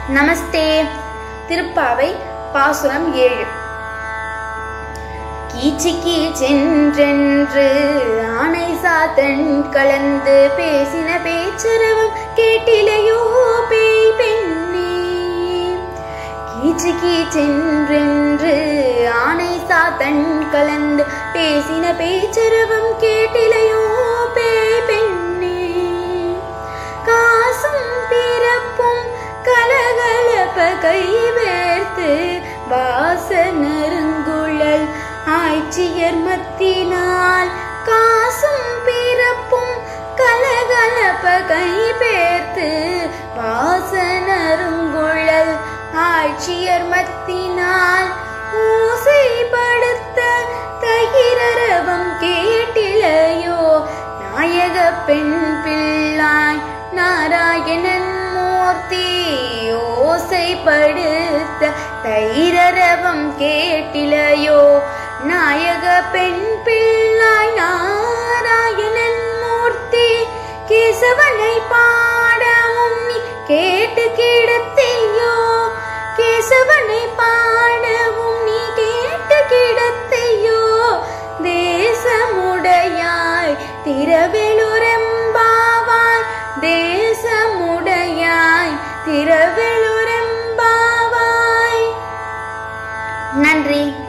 நமஸ்தே. திருப்பாவை பாசுரம் 7. கீச்சு கீச்சென்றென்று ஆனை சாத்தன் கலந்து பேசின பேச்சரவம் கேட்டிலையோ பேய் பெண்ணே. கீச்சு கீச்சென்றென்று ஆனை சாத்தன் கலந்து பேசின பேச்சரவம் கேட்டிலையோ பேய் பெண்ணே. காசும் பிறப்பும் கலகலப்ப கைவேர்த்து வாச நெருங்குழல் ஆய்ச்சியர் மத்தினால். காசும் பிறப்பும் கலகலப்ப கைவேர்த்து வாச நெருங்குழல் ஆய்ச்சியர் மத்தினால். ஊசைப்படுத்த தகிரரவம் கேட்டிலையோ நாயக பெண் பிள்ளாய் நாராயணன் மூர்த்தி. ஓசைப்படுத்த தைரரவம் கேட்டிலையோ நாயக பெண் பிள்ளாய் நாராயணன் மூர்த்தி. கேசவனை பாடவும் நீ கேட்டு கிடத்தையோ. கேசவனை பாடவும் நீ கேட்டு கிடத்தையோ. தேசமுடையாய் திரவெழுரெம்பாவாய். தேசமுடையாய் திரவெழுரெம்பாவாய். நன்றி.